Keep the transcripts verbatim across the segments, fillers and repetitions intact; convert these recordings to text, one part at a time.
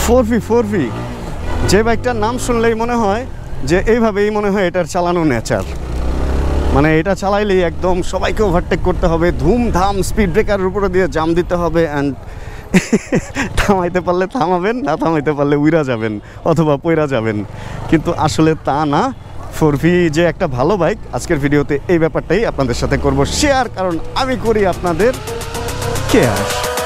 Four V four V যে বাইকটার নাম শুনলেই মনে হয় যে এইভাবেই মনে হয় এটার চালানো নেচার, মানে এটা চালাইলেই একদম সবাইকে ওভারটেক করতে হবে, ধুমধাম স্পিড ব্রেকারের উপরে দিয়ে জাম দিতে হবে, অ্যান্ড থামাইতে পারলে থামাবেন, না থামাইতে পারলে উইরা যাবেন অথবা পইরা যাবেন। কিন্তু আসলে তা না। ফোর ভি যে একটা ভালো বাইক, আজকের ভিডিওতে এই ব্যাপারটাই আপনাদের সাথে করব শেয়ার, কারণ আমি করি আপনাদের কেয়ার।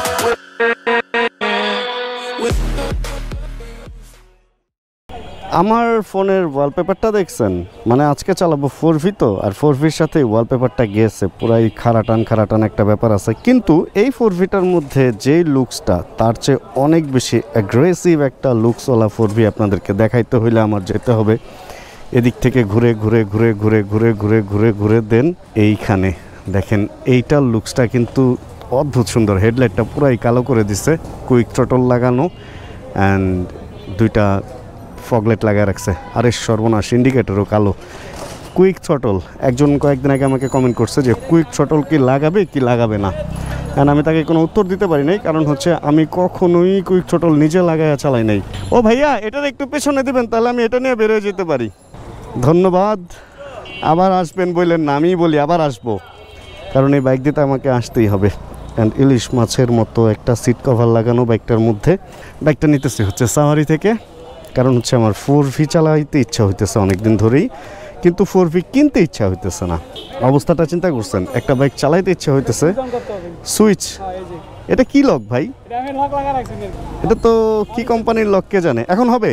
আমার ফোনের ওয়ালপেপারটা দেখছেন, মানে আজকে চালাবো ফোর ভি তো, আর ফোর ভির সাথে ওয়ালপেপারটা গেছে পুরাই খারাটান খারাটান একটা ব্যাপার আছে। কিন্তু এই ফোর ভিটার মধ্যে যেই লুকসটা, তার চেয়ে অনেক বেশি অ্যাগ্রেসিভ একটা লুকসওয়ালা ফোর ভি আপনাদেরকে দেখাইতে হইলে আমার যেতে হবে এদিক থেকে ঘুরে ঘুরে ঘুরে ঘুরে ঘুরে ঘুরে ঘুরে ঘুরে দেন এইখানে দেখেন। এইটার লুকসটা কিন্তু অদ্ভুত সুন্দর, হেডলাইটটা পুরাই কালো করে দিছে, কুইক থ্রটল লাগানো অ্যান্ড দুইটা ফগলেট লাগা রাখছে। আরে সর্বনাশ, ইন্ডিকেটরও কালো, কুইক থ্রটল। একজন কয়েকদিন আগে আমাকে কমেন্ট করছে যে কুইক থ্রটল কি লাগাবে কি লাগাবে না, কারণ আমি তাকে কোনো উত্তর দিতে পারি নাই, কারণ হচ্ছে আমি কখনোই কুইক থ্রটল নিজে লাগাইয়া চালাই নাই। ও ভাইয়া, এটার একটু পেছনে দিবেন, তাহলে আমি এটা নিয়ে বেরোয় যেতে পারি। ধন্যবাদ। আবার আসবেন বললেন না, আমিই বলি আবার আসবো, কারণ এই বাইক দিতে আমাকে আসতেই হবে। অ্যান্ড ইলিশ মাছের মতো একটা সিট কভার লাগানো বাইকটার মধ্যে। বাইকটা নিতেছি হচ্ছে সাওয়ারি থেকে, কারণ হচ্ছে আমার ফোর ভি চালাইতে ইচ্ছা হইতেছে অনেক দিন ধরেই, কিন্তু ফোর ভি কিনতে ইচ্ছা হইতেছে না। অবস্থাটা চিন্তা করছেন, একটা বাইক চালাইতে ইচ্ছা হইতেছে, সুইচ। এটা কি লক ভাই? এটা তো কি কোম্পানির লক কে জানে। এখন হবে?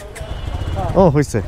ও হয়েছে,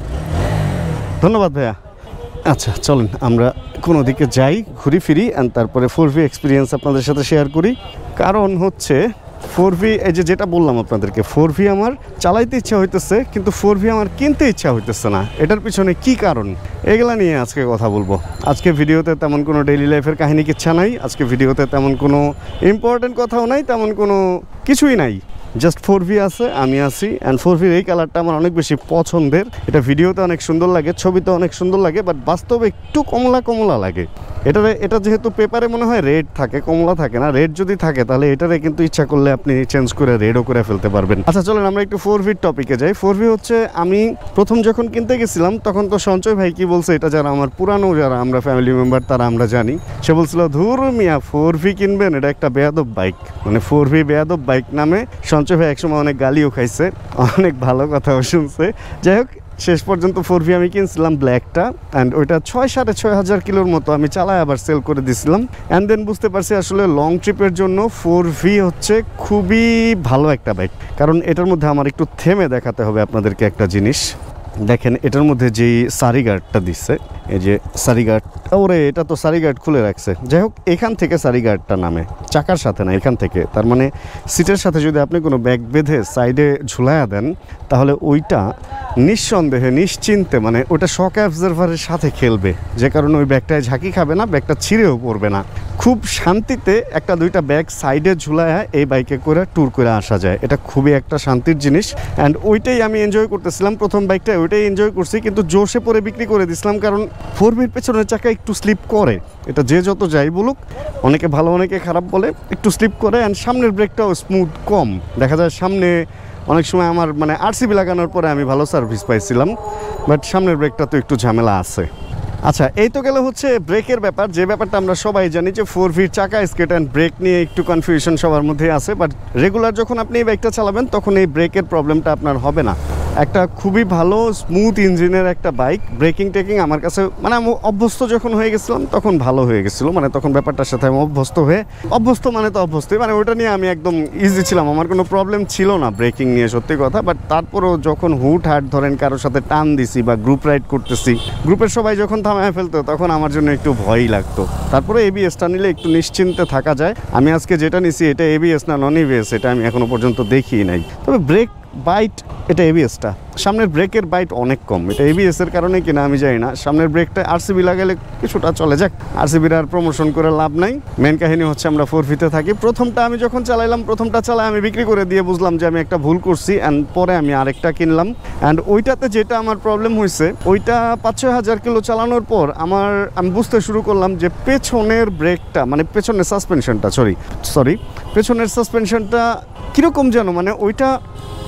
ধন্যবাদ ভাইয়া। আচ্ছা চলেন আমরা কোনো দিকে যাই, ঘুরি ফিরি, অ্যান্ড তারপরে ফোর ভি এক্সপিরিয়েন্স আপনাদের সাথে শেয়ার করি। কারণ হচ্ছে ফোর ভি, এই যে যেটা বললাম আপনাদেরকে, ফোর ভি আমার চালাইতে ইচ্ছা হইতেছে কিন্তু ফোর ভি আমার কিনতে ইচ্ছা হইতেছে না। এটার পিছনে কি কারণ, এগুলা নিয়ে আজকে কথা বলবো। আজকে ভিডিওতে তেমন কোনো ডেইলি লাইফের কাহিনী কিচ্ছা নাই, আজকে ভিডিওতে তেমন কোনো ইম্পর্টেন্ট কথাও নাই, তেমন কোনো কিছুই নাই, জাস্ট ফোর ভি আছে, আমি আছি। অ্যান্ড ফোর ভির এই কালারটা আমার অনেক বেশি পছন্দের। এটা ভিডিওতে অনেক সুন্দর লাগে, ছবিতে অনেক সুন্দর লাগে, বাট বাস্তবে একটু কমলা কমলা লাগে। এটারে এটা যেহেতু পেপারে মনে হয় রেড থাকে, কমলা থাকে না। রেড যদি থাকে তাহলে এটারে কিন্তু ইচ্ছা করলে আপনি চেঞ্জ করে রেডও করে ফেলতে পারবেন। আচ্ছা চলেন আমরা একটু ফোর ভির টপিকে যাই। ফোর ভি হচ্ছে, আমি প্রথম যখন কিনতে গেছিলাম তখন তো সঞ্চয় ভাই কি বলছে, এটা যারা আমার পুরানো যারা আমরা ফ্যামিলি মেম্বার তারা আমরা জানি, সে বলছিল ধুর মিয়া ফোর ভি কিনবেন, এটা একটা বেয়াদব বাইক, মানে ফোর ভি বেয়াদব বাইক নামে সঞ্চয় ভাই একসময় অনেক গালিও খাইছে, অনেক ভালো কথাও শুনছে। যাই হোক, শেষ পর্যন্ত ফোর ভি আমি কিনছিলাম ব্ল্যাকটা, অ্যান্ড ওইটা ছয় সাড়ে ছয় হাজার কিলোর মতো আমি চালাই আবার সেল করে দিছিলাম। অ্যান্ড দেন বুঝতে পারছি আসলে লং ট্রিপের জন্য ফোর ভি হচ্ছে খুবই ভালো একটা বাইক। কারণ এটার মধ্যে আমার একটু থেমে দেখাতে হবে আপনাদেরকে একটা জিনিস। দেখেন এটার মধ্যে যেই সারি গার্ডটা দিচ্ছে, এই যে সারি গার্ড, ওরে এটা তো সারি গার্ড খুলে রাখছে। যাই হোক, এখান থেকে সারি গার্ডটা নামে, চাকার সাথে না, এখান থেকে। তার মানে সিটের সাথে যদি আপনি কোনো ব্যাগ বেঁধে সাইডে ঝুলাইয়া দেন, তাহলে ওইটা নিঃসন্দেহে নিশ্চিন্তে মানে ওটা শক অ্যাবজারভারের সাথে খেলবে, যে কারণে ওই ব্যাগটায় ঝাঁকি খাবে না, ব্যাগটা ছিঁড়েও পড়বে না। খুব শান্তিতে একটা দুইটা ব্যাগ সাইডে ঝুলাইয়া এই বাইকে করে ট্যুর করে আসা যায়। এটা খুবই একটা শান্তির জিনিস, অ্যান্ড ওইটাই আমি এনজয় করতেছিলাম প্রথম বাইকটা, ওইটাই এনজয় করছি। কিন্তু জোশে পরে বিক্রি করে দিছিলাম, কারণ ফোর ভির পেছনের চাকা একটু স্লিপ করে, এটা যে যত যাই বলুক, অনেকে ভালো অনেকে খারাপ বলে, একটু স্লিপ করে। অ্যান্ড সামনের ব্রেকটাও স্মুথ কম, দেখা যায় সামনে অনেক সময় আমার মানে আরসিবি লাগানোর পরে আমি ভালো সার্ভিস পাইছিলাম, বাট সামনের ব্রেকটা তো একটু ঝামেলা আছে। আচ্ছা, এই তো গেলে হচ্ছে ব্রেকের ব্যাপার, যে ব্যাপারটা আমরা সবাই জানি যে ফোর ভির চাকা স্কেট অ্যান্ড ব্রেক নিয়ে একটু কনফিউশন সবার মধ্যে আছে। বাট রেগুলার যখন আপনি এই বাইকটা চালাবেন তখন এই ব্রেকের প্রবলেমটা আপনার হবে না। একটা খুবই ভালো স্মুথ ইঞ্জিনের একটা বাইক, ব্রেকিং টেকিং আমার কাছে মানে আমি অভ্যস্ত যখন হয়ে গেছিলাম তখন ভালো হয়ে গেছিলো, মানে তখন ব্যাপারটার সাথে আমি অভ্যস্ত হয়ে, অভ্যস্ত মানে তো অভ্যস্তই, মানে ওটা নিয়ে আমি একদম ইজি ছিলাম, আমার কোনো প্রবলেম ছিল না ব্রেকিং নিয়ে, সত্যি কথা। বাট তারপরেও যখন হুট হাট ধরেন কারোর সাথে টান দিছি বা গ্রুপ রাইড করতেছি, গ্রুপের সবাই যখন থামায় ফেলতো তখন আমার জন্য একটু ভয়ই লাগতো। তারপরে এবিএসটা নিলে একটু নিশ্চিন্তে থাকা যায়। আমি আজকে যেটা নিছি এটা এবিএস না নন এবিএস এটা আমি এখনো পর্যন্ত দেখিই নাই। তবে ব্রেক বাইট এটা এবিএসটা, সামনের ব্রেকের বাইট অনেক কম, এটা এবিএস এর কারণে কিনা আমি জানি না। সামনের ব্রেকটা আরসিবি লাগালে কিছুটা চলে যাক, আরসিবির আর প্রমোশন করে লাভ নাই। মেন কাহিনী হচ্ছে আমরা ফোর ভিতে থাকি। প্রথমটা আমি যখন চালাইলাম, প্রথমটা চালাই আমি বিক্রি করে দিয়ে বুঝলাম যে আমি একটা ভুল করছি, অ্যান্ড পরে আমি আরেকটা কিনলাম। অ্যান্ড ওইটাতে যেটা আমার প্রবলেম হয়েছে, ওইটা পাঁচ ছয় হাজার কিলো চালানোর পর আমার আমি বুঝতে শুরু করলাম যে পেছনের ব্রেকটা মানে পেছনের সাসপেনশনটা সরি সরি পেছনের সাসপেনশনটা কীরকম যেন, মানে ওইটা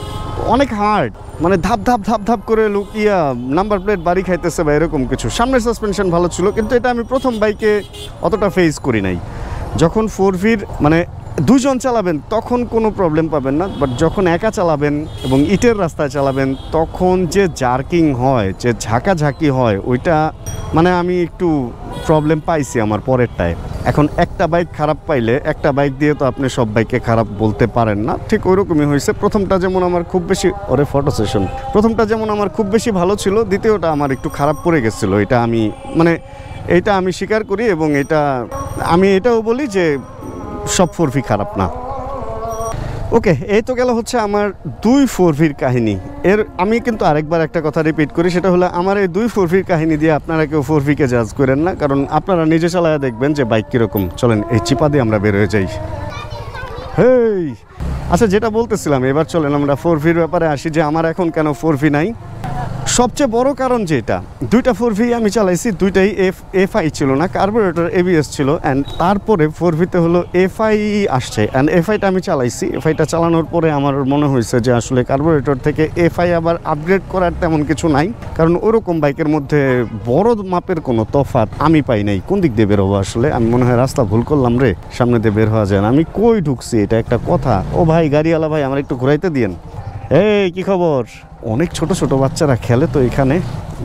অনেক হার্ড, মানে ধাপ ধাপ ধাপ ধাপ করে লুক ইয়া নাম্বার প্লেট বাড়ি খাইতেছে বা এরকম কিছু। সামনের সাসপেনশন ভালো ছিল, কিন্তু এটা আমি প্রথম বাইকে অতটা ফেস করি নাই। যখন ফোর ভির মানে দুজন চালাবেন তখন কোনো প্রবলেম পাবেন না, বাট যখন একা চালাবেন এবং ইটের রাস্তায় চালাবেন তখন যে জার্কিং হয়, যে ঝাঁকাঝাঁকি হয়, ওইটা মানে আমি একটু প্রবলেম পাইছি আমার পরেরটায়। এখন একটা বাইক খারাপ পাইলে একটা বাইক দিয়ে তো আপনি সব বাইকে খারাপ বলতে পারেন না, ঠিক ওইরকমই হয়েছে। প্রথমটা যেমন আমার খুব বেশি ওরে ফটো সেশন প্রথমটা যেমন আমার খুব বেশি ভালো ছিল, দ্বিতীয়টা আমার একটু খারাপ পড়ে গেছিলো। এটা আমি মানে এটা আমি স্বীকার করি, এবং এটা আমি এটাও বলি যে সব ফোর ভি খারাপ না। ওকে, এই তো গেল হচ্ছে আমার দুই ফোর ভির কাহিনী। এর আমি কিন্তু আরেকবার একটা কথা রিপিট করি, সেটা হলো আমার এই দুই ফোর ভির কাহিনী দিয়ে আপনারা কেউ ফোর ভিকে জাজ করেন না, কারণ আপনারা নিজে চালায় দেখবেন যে বাইক কীরকম। চলেন এই চিপা দিয়ে আমরা বের হয়ে যাই। হেই আচ্ছা, যেটা বলতেছিলাম, এবার চলেন আমরা ফোর ভির ব্যাপারে আসি, যে আমার এখন কেন ফোর ভি নাই। সবচেয়ে বড় কারণ যেটা, দুইটা ফোর ভি আমি চালাইছি, দুইটাই এফ এফআই ছিল না, কার্বোরেটর এবিএস ছিল। অ্যান্ড তারপরে ফোর ভিতে হলো এফআই আসছে, অ্যান্ড এফআইটা আমি চালাইছি। এফআইটা চালানোর পরে আমার মনে হয়েছে যে আসলে কার্বোরেটর থেকে এফআই আবার আপগ্রেড করার তেমন কিছু নাই, কারণ ওরকম বাইকের মধ্যে বড় মাপের কোনো তফাৎ আমি পাই নাই। কোন দিক দিয়ে বেরোবো আসলে, আমি মনে হয় রাস্তা ভুল করলাম রে, সামনে দিয়ে বের হওয়া যায় না। আমি কই ঢুকছি, এটা একটা কথা। ও ভাই গাড়িওয়ালা ভাই, আমার একটু ঘুরাইতে দিয়েন। এই কি খবর? অনেক ছোট ছোট বাচ্চারা খেলে তো এখানে।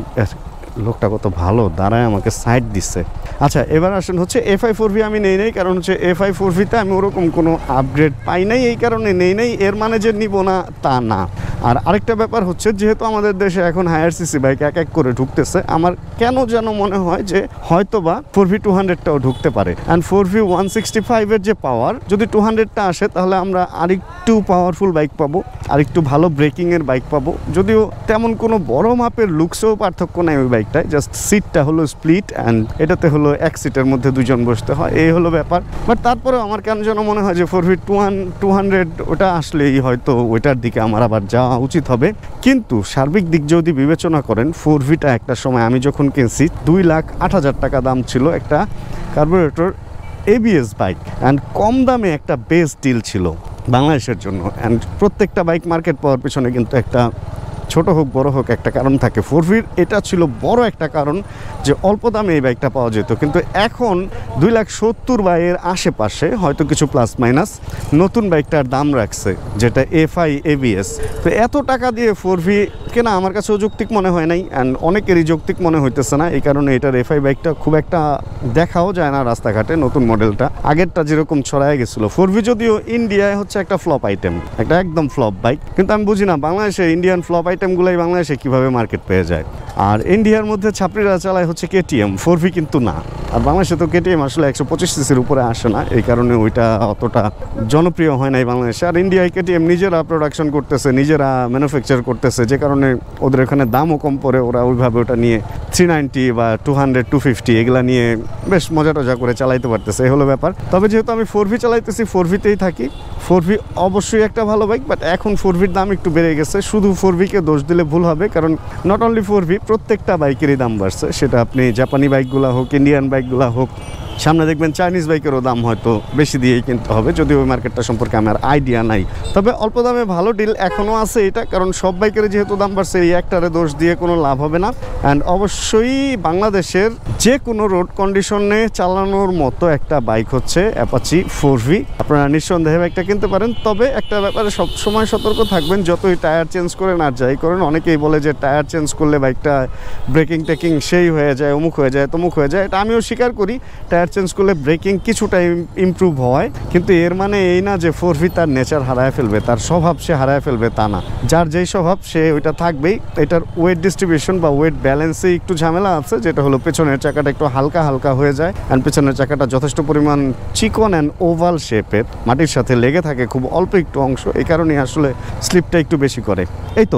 লোকটা কত ভালো, দাঁড়ায় আমাকে সাইড দিচ্ছে। আচ্ছা, এবার আসেন হচ্ছে এফআই ফোর ভি আমি নেই নাই, কারণ হচ্ছে এফআই ফোর ভিতে আমি ওরকম কোনো আপগ্রেড পাই নাই, এই কারণে নেই নাই। এর মানে যে নিব না তা না। আর আরেকটা ব্যাপার হচ্ছে, যেহেতু আমাদের দেশে এখন হায়ার সিসি বাইক এক এক করে ঢুকতেছে, আমার কেন যেন মনে হয় যে হয়তো বা ফোর ভি টু হান্ড্রেডটাও ঢুকতে পারে। And four V one sixty ফাইভের যে পাওয়ার, যদি টু হান্ড্রেডটা আসে তাহলে আমরা আরেকটু পাওয়ারফুল বাইক পাবো, আরেকটু ভালো ব্রেকিংয়ের বাইক পাবো। যদিও তেমন কোনো বড় মাপের লুকসেও পার্থক্য নাই ওই বাইকটায়, জাস্ট সিটটা হলো স্প্লিট, অ্যান্ড এটাতে হলো এক সিটের মধ্যে দুজন বসতে হয়, এই হলো ব্যাপার। বাট তারপরেও আমার কেন যেন মনে হয় যে four V two two hundred ওটা আসলেই হয়তো ওইটার দিকে আমার আবার যাওয়া উচিত হবে। কিন্তু সার্বিক দিক যদি বিবেচনা করেন, ফোর ভিটা একটা সময় আমি যখন কিনছি দুই লাখ আট হাজার টাকা দাম ছিল একটা কার্বোরেটর এবিএস বাইক, অ্যান্ড কম দামে একটা বেস্ট ডিল ছিল বাংলাদেশের জন্য। অ্যান্ড প্রত্যেকটা বাইক মার্কেট পাওয়ার পিছনে কিন্তু একটা ছোট হোক বড় হোক একটা কারণ থাকে। ফোর ভির এটা ছিল বড় একটা কারণ যে অল্প দামে এই বাইকটা পাওয়া যেত। কিন্তু এখন দুই লাখ সত্তর বা এর আশেপাশে হয়তো কিছু প্লাস মাইনাস নতুন বাইকটার দাম রাখছে, যেটা এফআই এবিএস। তো এত টাকা দিয়ে ফোর ভি কেনা আমার কাছেও যৌক্তিক মনে হয় নাই, অ্যান্ড অনেকেরই যৌক্তিক মনে হইতেছে না। এই কারণে এটার এফআই বাইকটা খুব একটা দেখাও যায় না রাস্তাঘাটে, নতুন মডেলটা আগেরটা যেরকম ছড়ায় গেছিলো। ফোর ভি যদিও ইন্ডিয়ায় হচ্ছে একটা ফ্লপ আইটেম, একটা একদম ফ্লপ বাইক, কিন্তু আমি বুঝি না বাংলাদেশে ইন্ডিয়ান ফ্লপ আইটেমগুলোই বাংলাদেশে কীভাবে মার্কেট পেয়ে যায়। আর ইন্ডিয়ার মধ্যে ছাত্রীরা চালায় হচ্ছে কেটিএম, ফোর ভি কিন্তু না। আর বাংলাদেশে তো কেটিএম আসলে একশো পঁচিশ সিসির উপরে আসে না, এই কারণে ওইটা অতটা জনপ্রিয় হয় নাই বাংলাদেশে। আর ইন্ডিয়ায় কেটিএম নিজেরা প্রোডাকশন করতেছে, নিজেরা ম্যানুফ্যাকচার করতেছে, যে কারণে ওদের এখানে দামও কম পড়ে। ওরা ওইভাবে ওটা নিয়ে থ্রি নাইনটি বা টু হান্ড্রেড টু ফিফটি এগুলা নিয়ে বেশ মজা টজা করে চালাইতে পারতেছে, এই হলো ব্যাপার। তবে যেহেতু আমি ফোর ভি চালাইতেছি, ফোর ভিতেই থাকি। ফোর ভি অবশ্যই একটা ভালো বাইক, বাট এখন ফোর ভির দাম একটু বেড়ে গেছে। শুধু ফোর ভিকে দোষ দিলে ভুল হবে, কারণ নট অনলি ফোর ভি, প্রত্যেকটা বাইকেরই দাম বাড়ছে। সেটা আপনি জাপানি বাইকগুলো হোক, ইন্ডিয়ান বাইকগুলো হোক, সামনে দেখবেন চাইনিজ বাইকেরও দাম হয়তো বেশি দিয়েই কিনতে হবে, যদিও ওই মার্কেটটা সম্পর্কে আমার আইডিয়া নাই। তবে অল্প দামে ভালো ডিল এখনও আছে এটা, কারণ সব বাইকের যেহেতু দাম বাড়ছে, এই একটারে দোষ দিয়ে কোনো লাভ হবে না। অ্যান্ড অবশ্যই বাংলাদেশের যে কোনো রোড কন্ডিশনে চালানোর মতো একটা বাইক হচ্ছে অ্যাপাচি ফোর ভি। আপনারা নিঃসন্দেহে বাইকটা কিনতে পারেন, তবে একটা ব্যাপারে সবসময় সতর্ক থাকবেন, যতই টায়ার চেঞ্জ করেন আর যাই করেন। অনেকেই বলে যে টায়ার চেঞ্জ করলে বাইকটা ব্রেকিং টেকিং সেই হয়ে যায়, অমুক হয়ে যায়, তমুক হয়ে যায়। এটা আমিও স্বীকার করি, টায়ার চেঞ্জ করলে ব্রেকিং কিছুটা ইমপ্রুভ হয়, কিন্তু এর মানে এই না যে ফোর ভি তার নেচার হারায় ফেলবে, তার স্বভাব সে হারায় ফেলবে তা না। যার যেই স্বভাব সে ওইটা থাকবেই। এটার ওয়েট ডিস্ট্রিবিউশন বা ওয়েট ব্যালেন্সে একটু ঝামেলা আছে, যেটা হলো পেছনের চাকাটা একটু হালকা হালকা হয়ে যায়, অ্যান্ড পেছনের চাকাটা যথেষ্ট পরিমাণ চিকন অ্যান্ড ওভাল শেপের, মাটির সাথে লেগে থাকে খুব অল্প একটু অংশ, এই কারণে আসলে স্লিপটা একটু বেশি করে। এই তো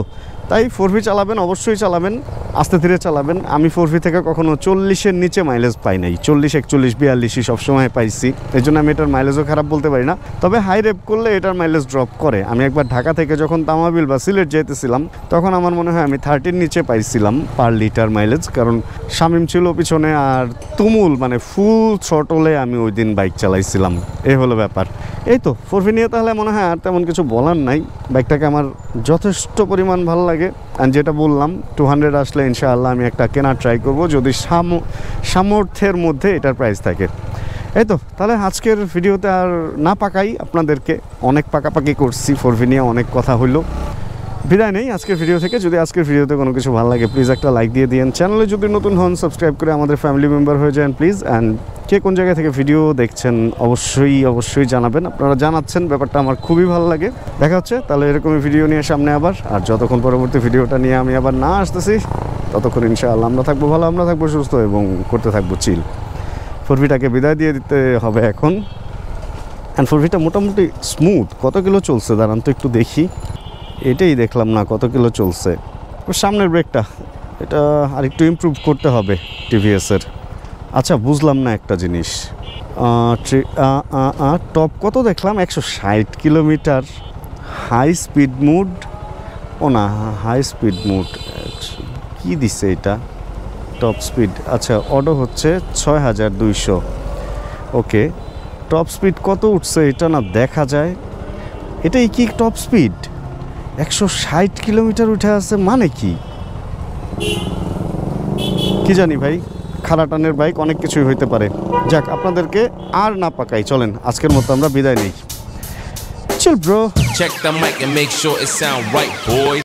তাই ফোর ভি চালাবেন, অবশ্যই চালাবেন, আস্তে ধীরে চালাবেন। আমি ফোর ভি থেকে কখনো চল্লিশের নিচে মাইলেজ পাই নাই, চল্লিশ একচল্লিশ বিয়াল্লিশই সবসময় পাইছি, এই জন্য আমি এটার মাইলেজও খারাপ বলতে পারি না। তবে হাই রেপ করলে এটার মাইলেজ ড্রপ করে। আমি একবার ঢাকা থেকে যখন তামাবিল বা সিলেট যেতেছিলাম তখন আমার মনে হয় আমি থার্টির নিচে পাইছিলাম পার লিটার মাইলেজ, কারণ শামিম ছিল পিছনে আর তুমুল মানে ফুল থ্রটলে আমি ওই দিন বাইক চালাইছিলাম। এই হলো ব্যাপার। এই তো ফোর ভি নিয়ে তাহলে মনে হয় আর তেমন কিছু বলার নাই। বাইকটাকে আমার যথেষ্ট পরিমাণ ভালো লাগে। অ্যান্ড যেটা বললাম, টু হান্ড্রেড আসলে ইনশাআল্লাহ আমি একটা কেনার ট্রাই করব, যদি সামর্থ্যের মধ্যে এটার প্রাইস থাকে। এই তো তাহলে আজকের ভিডিওতে আর না পাকাই আপনাদেরকে, অনেক পাকাপাকি করছি, ফোর ভি নিয়ে অনেক কথা হইলো। বিদায় নেই আজকের ভিডিও থেকে। যদি আজকের ভিডিওতে কোনো কিছু ভালো লাগে প্লিজ একটা লাইক দিয়ে দিন। চ্যানেলে যদি নতুন হন সাবস্ক্রাইব করে আমাদের ফ্যামিলি মেম্বার হয়ে যান প্লিজ। অ্যান্ড কে কোন জায়গা থেকে ভিডিও দেখছেন অবশ্যই অবশ্যই জানাবেন। আপনারা জানাচ্ছেন, ব্যাপারটা আমার খুবই ভালো লাগে। দেখা হচ্ছে তাহলে এরকমই ভিডিও নিয়ে সামনে আবার। আর যতক্ষণ পরবর্তী ভিডিওটা নিয়ে আমি আবার না আসতেছি ততক্ষণ ইনশাআল্লাহ আমরা থাকবো ভালো, আমরা থাকবো সুস্থ এবং করতে থাকবো চিল। ফোর ভিটাকে বিদায় দিয়ে দিতে হবে এখন। অ্যান্ড ফোর ভিটা মোটামুটি স্মুথ। কত কিলো চলছে দাঁড়ান তো একটু দেখি, এটাই দেখলাম না কত কিলো চলছে। সামনের ব্রেকটা এটা আর একটু ইমপ্রুভ করতে হবে টিভিএসের। আচ্ছা বুঝলাম না একটা জিনিস, টপ কত দেখলাম একশো ষাট কিলোমিটার, হাই স্পিড মুড ও না হাই স্পিড মুড কী দিছে এটা, টপ স্পিড আচ্ছা অটো হচ্ছে ছয় হাজার দুইশো। ওকে টপ স্পিড কত উঠছে এটা না দেখা যায়, এটাই কি টপ স্পিড? একশো ষাট কিলোমিটার উঠে আছে মানে কি কি জানি ভাই, খারাটানের বাইক অনেক কিছুই হইতে পারে। যাক আপনাদেরকে আর না পাকাই, চলেন আজকের মতো আমরা বিদায় নেই। চল bro, check the mic and make sure it sound right, boy.